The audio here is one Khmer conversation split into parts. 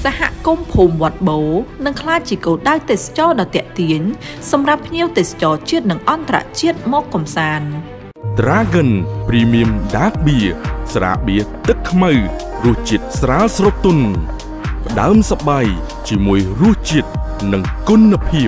សហគមន៍ភូមិវត្តបូនឹងក្លាយជាគោលដៅទេសចរដ៏ទាក់ទាញសម្រាប់ភ្ញៀវទេសចរជាតិនិងអន្តរជាតិមកកម្សាន្ត Dragon Premium Dark Beer ស្រាបៀរទឹកខ្មៅរសជាតិស្រាលស្រទន់ផ្ដើមសប្បាយជាមួយរសជាតិនិងគុណភាព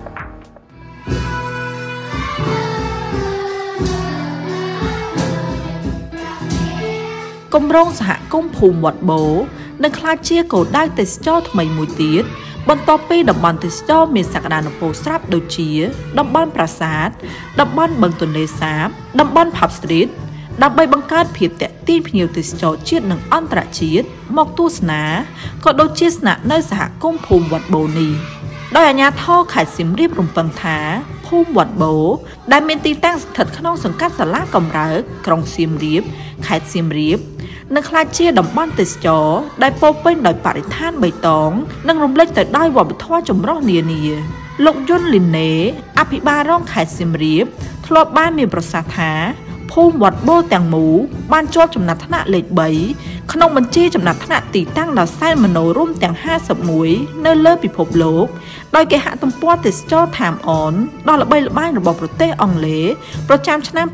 គម្រោងសហគមន៍ភូមិវត្តបូនឹងក្លាយជាគោលដៅទេសចរថ្មីមួយទៀតបន្ទាប់ពីតំបន់ទេសចរមានសក្តានុពលស្រាប់ដូចជាតំបន់ប្រាសាទតំបន់បឹងទន្លេសាបតំបន់ Pub Street ដើម្បីបង្កើតភាពទាក់ទាញភ្ញៀវទេសចរជាតិនិងអន្តរជាតិមកទស្សនាក៏ដូចជាស្នាក់នៅសហគមន៍ភូមិវត្តបូនេះដោយអាជ្ញាធរខេត្តសៀមរាបរំពឹងថាភូមិវត្តបូដែលមានទីតាំងស្ថិតក្នុងសង្កាត់សាលាកំរើកក្រុងសៀមរាបខេត្តសៀមរាបនឹងក្លាយជាតំបន់ទេសចរដែលពោរពេញដោយបរិស្ថានបៃតងនិងរំលេចទៅដោយវប្បធម៌ចម្រុះនានាលោកយុនលីណេអភិបាលរងខេត្តសៀមរាបធ្លាប់បានមានប្រសាសន៍ថាភូមិវត្តបូទាំងមូលបានជាប់ចំណាត់ថ្នាក់លេខ3ក្នុងបញ្ជីចំណាត់ថ្នាក់ទីតាំងដ៏សែនមនោរម្យទាំង51នៅលើពិភពលោកដោយគេហទំព័រទេសចរ Time On ដ៏ល្បីល្បាញរបស់ប្រទេសអង់គ្លេសប្រចាំឆ្នាំ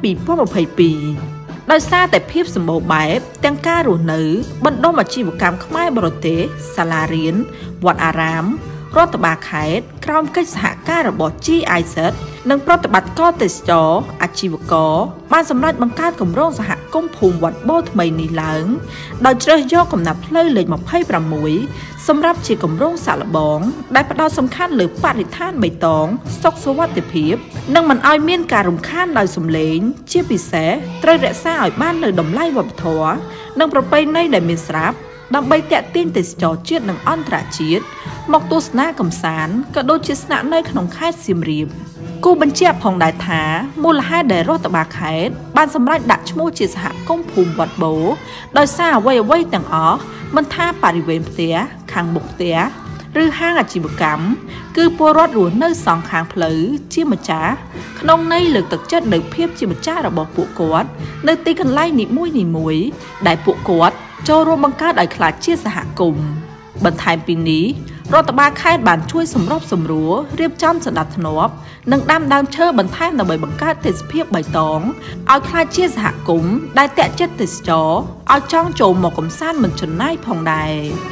2022ដោយសារតែភាពសម្បូរបែបទាំងការរស់នៅបណ្ដុំអាជីវកម្មខ្មែរបរទេសសាលារៀនវត្តអារាមរដ្ឋបាលខេត្តក្រោមកិច្ចសហការរបស់ GIZ និងប្រតិបត្តិការទេសចរអាជីវករបានសម្រេចបង្កើតគម្រោងសហគមន៍ភូមិវត្តបូថ្មីនេះឡើងដោយជ្រើសយកកំណត់ផ្លូវលេខ26សម្រាប់ជាគម្រោងសាកល្បងដែលផ្ដោតសំខាន់លើបរិស្ថានបៃតងសុខសុវត្ថិភាពនិងមិនឲ្យមានការរំខានដោយសំឡេងជាពិសេសត្រូវរក្សាឲ្យបាននូវតម្លៃវប្បធម៌និងប្រពៃណីដែលមានស្រាប់ដើម្បីទាក់ទាញទេសចរជាតិនិងអន្តរជាតិមកទស្សនាកម្សាន្តក៏ដូចជាស្នាក់នៅក្នុងខេត្តសៀមរាបគូបញ្ជាក់ផងដែរថាមូលហេតុដែលរដ្ឋបាលខេត្តបានសម្រេចដាក់ឈ្មោះជាសហគមន៍ភូមិវត្តបូដោយសារអ្វីៗទាំងអស់មិនថាបរិវេណផ្ទះខាងមុខផ្ទះឬហាងអាជីវកម្មគឺពលរដ្ឋរស់នៅសងខាងផ្លូវជាម្ចាស់ក្នុងន័យលើកទឹកចិត្តនៅភាពជាម្ចាស់របស់ពួកគាត់នៅទីកន្លែងនីមួយៗដែលពួកគាត់ចូលរួមបង្កើតឲ្យក្លាយជាសហគមន៍បន្ថែមពីនេះរដ្ឋបាលខេត្តបានជួយសម្របសម្រួលរៀបចំសណ្ដាប់ធ្នាប់និងដាំដើមឈើបន្ថែមដើម្បីបង្កើតទេសភាពបៃតងឲ្យក្លាយជាសហគមន៍ដែលទាក់ចិត្តទេសចរឲ្យចង់ចូលមកកម្សាន្តមិនចំណាយផងដែរ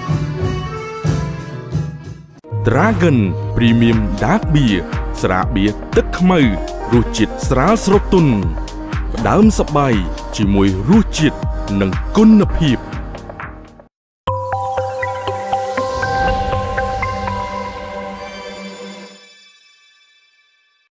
Dragon Premium Dark Beer ស្រាបៀរទឹកខ្មៅរសជាតិស្រាលស្រទន់ផ្ដើមសប្បាយជាមួយរសជាតិនិងគុណភាព